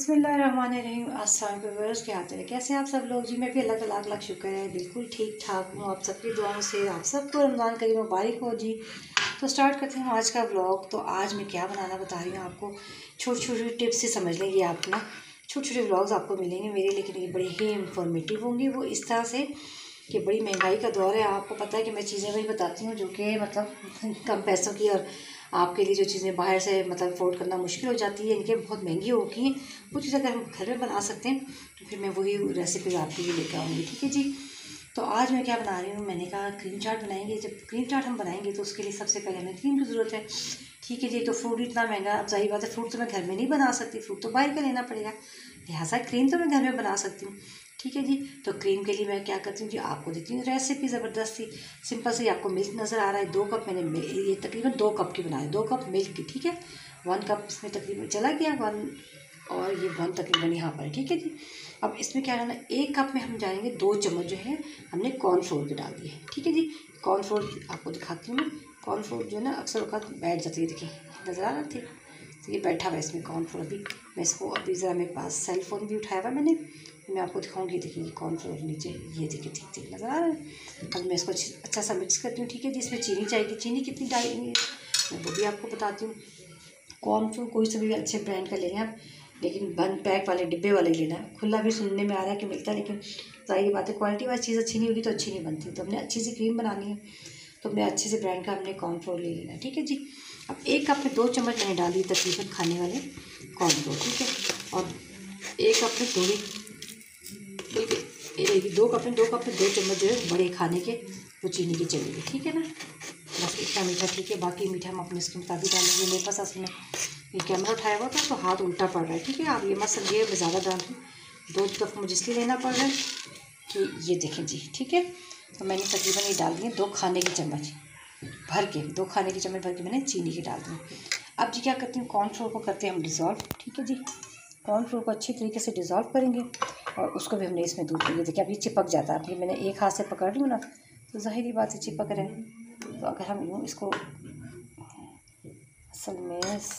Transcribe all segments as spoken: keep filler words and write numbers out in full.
बिस्मिल्लाहिर्रहमानिर्रहीम। अस्सलाम वालेकुम। क्या हाल है, कैसे हैं आप सब लोग जी? मैं भी अल्लाह का लाख लाख शुक्र है बिल्कुल ठीक ठाक हूँ। आप सबकी दुआओं से आप सबको रमज़ान करीम मुबारक हो जी। तो स्टार्ट करते हैं आज का व्लॉग। तो आज मैं क्या बनाना बता रही हूँ आपको, छोटी छोटी टिप्स से समझ लेंगे आप ना। छोटे छोटे व्लॉग्स आपको मिलेंगे मेरे, लेकिन ये बड़े ही इंफॉर्मेटिव होंगे। वो इस तरह से कि बड़ी महंगाई का दौर है, आपको पता है कि मैं चीज़ें वही बताती हूँ जो कि मतलब कम पैसों की, और आपके लिए जो चीज़ें बाहर से मतलब अफोर्ड करना मुश्किल हो जाती है, इनके बहुत महंगी होती हैं। वो चीज़ अगर हम घर में बना सकते हैं तो फिर मैं वही रेसिपी आपके लिए लेकर आऊँगी, ठीक है जी। तो आज मैं क्या बना रही हूँ, मैंने कहा क्रीम चाट बनाएंगे। जब क्रीम चाट हम बनाएंगे तो उसके लिए सबसे पहले हमें क्रीम की ज़रूरत है, ठीक है जी। तो फ्रूट इतना महंगा, अब जाहिर बात है फ्रूट तो मैं घर में नहीं बना सकती, फ्रूट तो बाहर का लेना पड़ेगा, लिहाजा क्रीम तो मैं घर में बना सकती हूँ, ठीक है जी। तो क्रीम के लिए मैं क्या करती हूँ जी, आपको देती हूँ रेसिपी ज़बरदस्ती सिंपल से। आपको मिल्क नज़र आ रहा है, दो कप मैंने ये तकरीबन दो कप की बनाई, दो कप मिल्क की, ठीक है। वन कप इसमें तकरीबन चला गया, वन और ये वन तकरीबन यहाँ पर, ठीक है जी। अब इसमें क्या करना, एक कप में हम जाएंगे दो चम्मच जो है हमने कॉर्नफ्लोर के डाल दिए, ठीक है जी। कॉर्नफ्लोर आपको दिखाती हूँ मैं। कॉर्नफ्लोर जो है ना अक्सर वक्त बैठ जाती है, देखिए नज़र आ रहा थी, तो ये बैठा हुआ है इसमें कॉर्नफ्लोर। अभी मैं इसको अभी ज़रा मेरे पास सेल फ़ोन भी उठाया हुआ मैंने, मैं आपको दिखाऊंगी। देखिए कॉर्नफ्लोर नीचे, ये देखिए ठीक ठीक नज़र आ रहा है। अब मैं इसको अच्छा सा मिक्स करती हूँ, ठीक है जी। इसमें चीनी चाहिए, चीनी कितनी डालेंगे मैं वो भी आपको बताती हूँ। कॉर्नफ्लोर कोई सा भी अच्छे ब्रांड का लेना आप, लेकिन बंद पैक वाले डिब्बे वाले लेना है। खुला भी सुनने में आ रहा है कि मिलता है, लेकिन जाहिर बात है क्वालिटी वाली चीज़ अच्छी नहीं होगी तो अच्छी नहीं बनती। तो हमने अच्छी सी क्रीम बनानी है तो हमने अच्छे से ब्रांड का हमने कॉर्नफ्लोर ले लेना है, ठीक है जी। अब एक कप में दो चम्मच मैंने डाली तकरीबन खाने वाले कॉर्नफ्लोर, ठीक है। और एक कप में दो बल्कि दो कप में दो कप में दो चम्मच जो है बड़े खाने के वो चीनी की चलेगी, ठीक है ना। बस इतना मीठा, ठीक है। बाकी मीठा हम अपने इसके मुताबिक डालेंगे। मेरे पास असल में ये कैमरा उठाया हुआ था तो हाथ उल्टा पड़ रहा है, ठीक है। आप ये मत समझिए मैं ज़्यादा डाल दूँ, दो कप मुझे इसलिए लेना पड़ रहा है कि ये देखें जी, ठीक है। तो मैंने तकरीबन ये डाल दिए दो खाने के चम्मच भर के, दो खाने के चम्मच भर के मैंने चीनी के डाल दी। अब जी क्या करती हूँ, कॉर्नफ्लोर को करते हैं हम डिज़ोल्व, ठीक है जी। कॉर्नफ्लोर को अच्छी तरीके से डिज़ोल्व करेंगे और उसको भी हमने इसमें दूध देंगे। देखिए अब ये चिपक जाता है, अभी मैंने एक हाथ से पकड़ रही हूँ ना तो ज़ाहिरी बात है चिपक रहे हैं। तो अगर हम यूँ इसको, असल में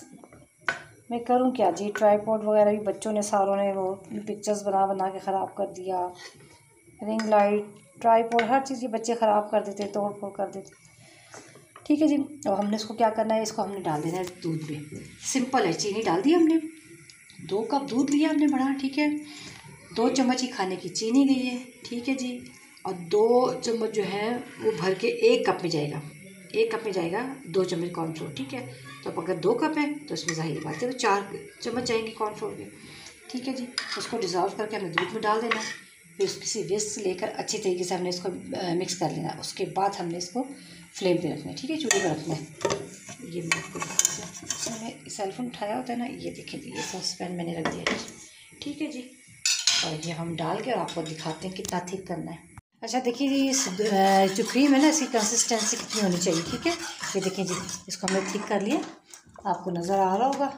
मैं करूँ क्या जी, ट्राईपॉड वगैरह भी बच्चों ने सारों ने वो पिक्चर्स बना बना के ख़राब कर दिया। रिंग लाइट, ट्राईपॉड, हर चीज़ ये बच्चे ख़राब कर देते, तोड़ फोड़ कर देते, ठीक है जी। और हमने इसको क्या करना है, इसको हमने डाल देना है दूध में। सिंपल है, चीनी डाल दी हमने, दो कप दूध लिया हमने बड़ा, ठीक है। दो चम्मच ही खाने की चीनी गई है, ठीक है जी। और दो चम्मच जो है वो भर के एक कप में जाएगा, एक कप में जाएगा दो चम्मच कॉर्नफ्लोर, ठीक है। तो अब अगर दो कप है तो इसमें ज़ाहिर बात है तो चार चम्मच जाएंगे कॉर्नफ्लोर के, ठीक है जी। उसको डिज़ोल्व करके हमें दूध में डाल देना है, फिर किसी विस्क लेकर अच्छी तरीके से हमने इसको मिक्स कर लेना है। उसके बाद हमने इसको फ्लेम पे रखना है, ठीक है, चूल्हे पर रखना है। ये मैं आपको मैंने सेलफोन उठाया होता है ना, ये देखें जी, ये सॉसपैन मैंने रख दिया, ठीक है जी। और ये हम डाल के और आपको दिखाते हैं कितना थिक करना है। अच्छा देखिए जी, इस जो क्रीम है ना इसकी कंसिस्टेंसी कितनी होनी चाहिए, ठीक है। ये देखें जी, इसको हमने थिक कर लिया, आपको नज़र आ रहा होगा।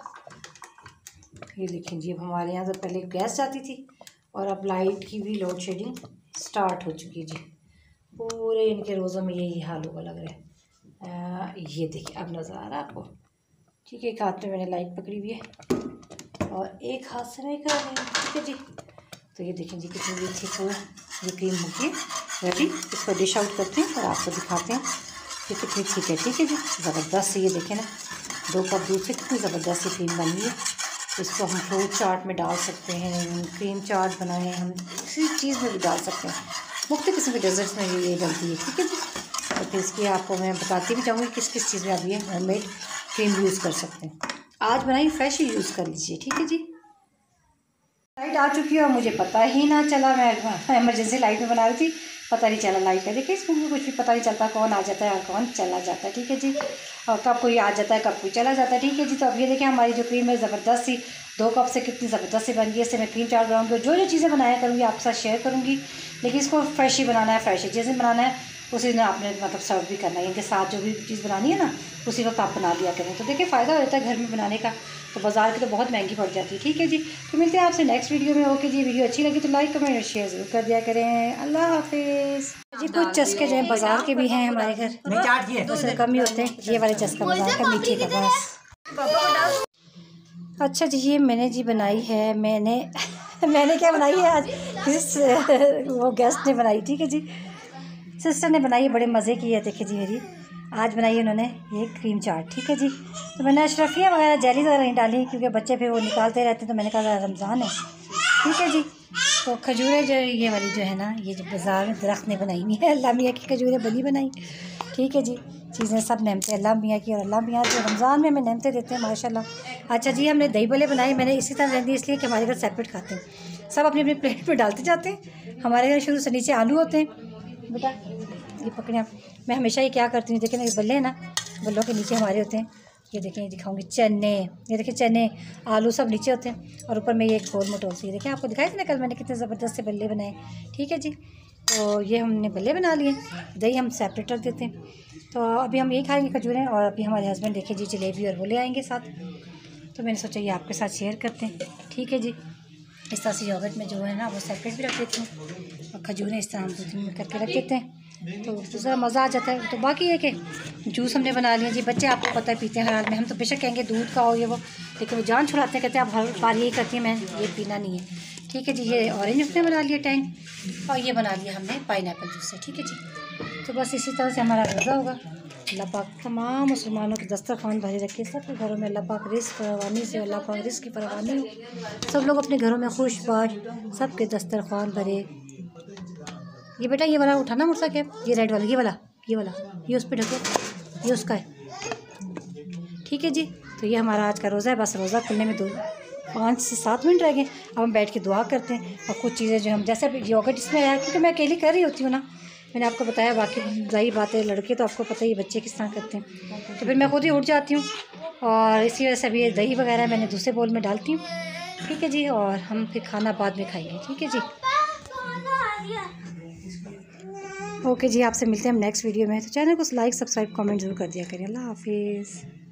ये देखें जी, अब हमारे यहाँ से पहले गैस जाती थी और अब लाइट की भी लोड शेडिंग स्टार्ट हो चुकी है जी। पूरे इनके रोज़ों में यही हाल होगा लग रहा है। ये देखिए अब नज़र आ रहा है आपको, ठीक है। एक हाथ में मैंने लाइट पकड़ी हुई है और एक हाथ से मैं कर रही हूँ, ठीक है जी। तो ये देखें जी कितनी भी ठीक हो ये क्रीम होगी रेडी। इसको डिश आउट करते हैं और आपको दिखाते हैं कि कितनी ठीक है, ठीक है जी। ज़बरदस्त, ये देखें ना, दो कप दूध से कितनी ज़बरदस्त क्रीम बनी है। इसको हम फ्रूट चाट में डाल सकते हैं, क्रीम चाट बनाए हम किसी चीज़ में भी डाल सकते हैं, मुख्तलिफ किस्म के डेजर्ट्स में भी ये बनती है, ठीक है जी। और फिर इसकी आपको मैं बताती भी जाऊँगी किस किस चीज़ में आप ये होममेड क्रीम यूज़ कर सकते हैं। आज बनाई फ्रेश ही यूज़ कर लीजिए, ठीक है जी। लाइट आ चुकी है और मुझे पता ही ना चला, मैं इमरजेंसी लाइट में बना रही थी, पता नहीं चला लाइट है। देखिए इसमें कुछ भी पता नहीं चलता कौन आ जाता है और कौन चला जाता है, ठीक है जी। और कब कोई आ जाता है कब कोई चला जाता है, ठीक है जी। तो अब ये देखिए हमारी जो क्रीम है ज़बरदस्त सी दो कप से कितनी ज़बरदस्त सी बन गई। इससे मैं क्रीम चाट बनाऊँगी और जो जो चीज़ें बनाया करूँगी आपके साथ शेयर करूँगी, लेकिन इसको फ्रेश ही बनाना है, फ्रेश ही जैसे बनाना है उसी दिन आपने मतलब सर्व भी करना है। इनके साथ जो भी चीज़ बनानी है ना उसी वक्त आप बना लिया करें, तो देखिए फ़ायदा होता है घर में बनाने का, तो बाज़ार की तो बहुत महंगी पड़ जाती है, ठीक है जी। तो मिलते हैं आपसे नेक्स्ट वीडियो में। ओके जी, वीडियो अच्छी लगी तो लाइक कमेंट और शेयर ज़रूर कर दिया करें। अल्लाह हाफिज़ जी। कुछ चस्के जो है बाज़ार के भी हैं हमारे घर, उससे कम ही होते हैं। ये वाले चस्का बाज़ार का मीठे का बस। अच्छा जी, ये मैंने जी बनाई है, मैंने मैंने क्या बनाई है आज, किस वो गेस्ट ने बनाई, ठीक है जी, सिस्टर ने बनाई, बड़े मज़े की है। देखिए जी, मेरी आज बनाई है उन्होंने ये क्रीम चाट, ठीक है जी। तो मैंने अशरफिया वगैरह जेली वगैरह नहीं डाली क्योंकि बच्चे फिर वो निकालते रहते हैं, तो मैंने कहा रमज़ान है, ठीक है जी। तो खजूरें जो ये वाली जो है ना, ये जो बाज़ार में दरख्त ने बनाई हुई है, अल्लाह मियाँ की खजूरें बनी बनाई, ठीक है जी। चीज़ें सब नेमतें अल्लाह मियाँ की, और अल्लाह मियाँ जो रमज़ान में हमें नेमतें देते हैं माशाल्लाह। अच्छा जी, हमने दही भल्ले बनाए, मैंने इसी तरह रहती इसलिए कि हमारे घर सेपरेट खाते हैं, सब अपनी अपनी प्लेट में डालते जाते हैं। हमारे घर शुरू से नीचे आलू होते हैं, बेटा ये पकड़े आप। मैं हमेशा ये क्या करती हूँ, देखें ना ये बल्ले हैं ना, बल्लों के नीचे हमारे होते हैं, ये देखें, ये दिखाऊंगी चने, ये देखें चने, आलू सब नीचे होते हैं, और ऊपर में ये एक गोल मटोल सी, देखें आपको दिखाई थी ना कल मैंने कितने ज़बरदस्त से बल्ले बनाए, ठीक है जी। तो ये हमने बल्ले बना लिए, दही हम सेपरेट रख देते हैं। तो अभी हम यही खाएंगे खजूरें, और अभी हमारे हस्बैंड देखे जी जलेबी और वो ले आएंगे साथ, तो मैंने सोचा ये आपके साथ शेयर करते हैं, ठीक है जी। इस तरह से योगर्ट में जो है ना वो सेपरेट भी रख देती हूँ, और खजूरें इस तरह हम दो तीन करके रख देते हैं, तो दूसरा मज़ा आ जाता है। तो बाकी है कि जूस हमने बना लिया जी, बच्चे आपको पता है पीते हैं हर हाल में, हम तो बेशक कहेंगे दूध का हो ये वो, लेकिन वो जान छुड़ाते हैं, कहते हैं आप हर बार यही करती हैं, मैं ये पीना नहीं है, ठीक है जी। ये ऑरेंज हमने बना लिया टैंक, और ये बना लिया हमने पाइनएप्पल जूस से, ठीक है जी। तो बस इसी तरह से हमारा रोज़ा होगा। अल्लाह पाक तमाम मुसलमानों के दस्तरखान भरे रखे, सबके घरों में अल्लाह पाक रिस्क फरावानी से, अल्लाह पाक रिस्क की फरावानी हो, सब लोग अपने घरों में खुश बाश, सबके दस्तरखान भरे। ये बेटा ये वाला उठाना मुझसे क्या, ये रेड वाला, ये वाला ये वाला ये उस पर ढको, ये उसका है, ठीक है जी। तो ये हमारा आज का रोज़ा है, बस रोज़ा खुलने में दो पाँच से सात मिनट रह गए, अब हम बैठ के दुआ करते हैं। और कुछ चीज़ें जो हम जैसे अभी योगर्ट इसमें आया, क्योंकि मैं अकेली कर रही होती हूँ ना, मैंने आपको बताया, बाकी जाहिर बात है लड़के तो आपको पता ही बच्चे किस तरह करते हैं, तो फिर मैं खुद ही उठ जाती हूँ, और इसी वजह से अभी ये दही वगैरह मैंने दूसरे बोल में डालती हूँ, ठीक है जी। और हम फिर खाना बाद में खाएंगे, ठीक है जी। ओके जी, आपसे मिलते हैं हम नेक्स्ट वीडियो में, तो चैनल को लाइक सब्सक्राइब कमेंट ज़रूर कर दिया करें। अल्लाह हाफिज़।